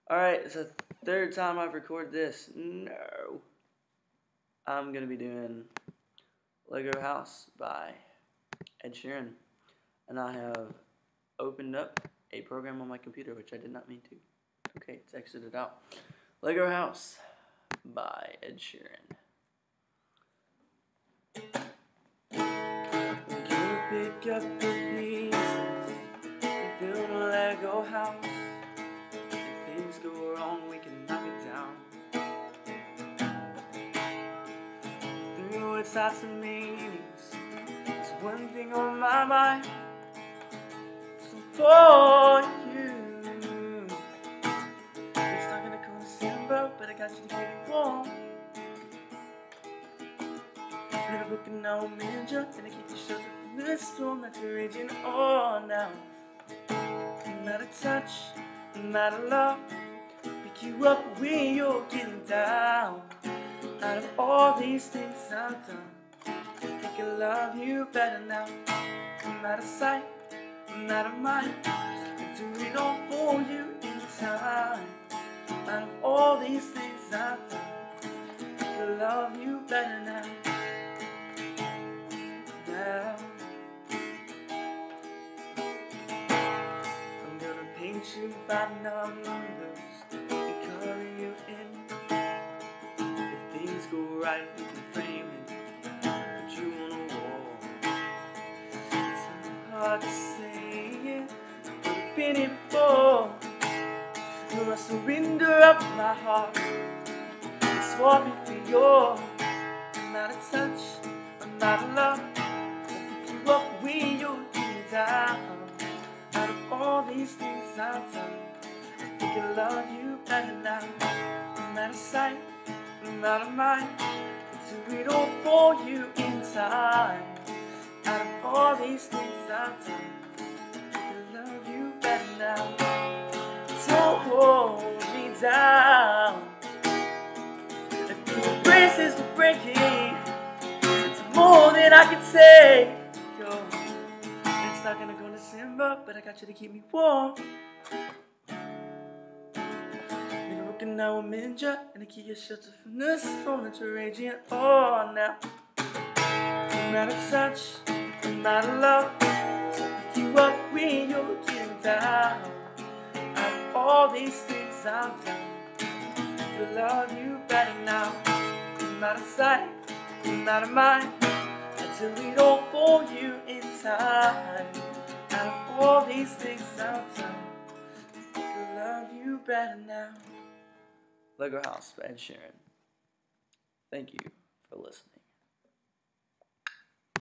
Alright, it's the third time I've recorded this. No. I'm going to be doing Lego House by Ed Sheeran. And I have opened up a program on my computer, which I did not mean to. Okay, it's exited out. Lego House by Ed Sheeran. I'm gonna pick up the pieces and build a Lego house. If things go wrong, we can knock it down. Through its lots of meanings, there's one thing on my mind. So for you, it's not gonna come December, but I got you to keep it warm. Little book and now I'm in you, and I keep you sheltered from the storm that's raging on now. Not a touch, not a love, pick you up when you're getting down. Out of all these things I've done, I think I love you better now. I'm out of sight, I'm out of mind, I do it all for you in time. Out of all these things I've done, I think I love you better now. I'm gonna paint you by numbers and color you in. If things go right, we can frame it, put you on a wall. It's so hard to say it, I've been here before. Will I surrender up my heart and swap it for yours? I'm out of touch, I'm out of love, up when you're getting down. Out of all these things I've done, I think I love you better now. I'm out of sight, I'm out of mind, I do it all for you in time. Out of all these things I've done, I think I love you better now. Don't hold me down. If the embraces to breaking, it's more than I can say. It's not gonna go December, but I got you to keep me warm. Never looking now I'm in you, and I keep you sheltered from the storm that's raging on now. I'm out of touch, I'm out of love, so pick you up when you're getting down. Out of all these things I've done, I love you better now. I'm out of sight, I'm out of mind, I do it all for you in time. Out of all these things I've done, I think I love you better now. Lego House by Ed Sheeran. Thank you for listening.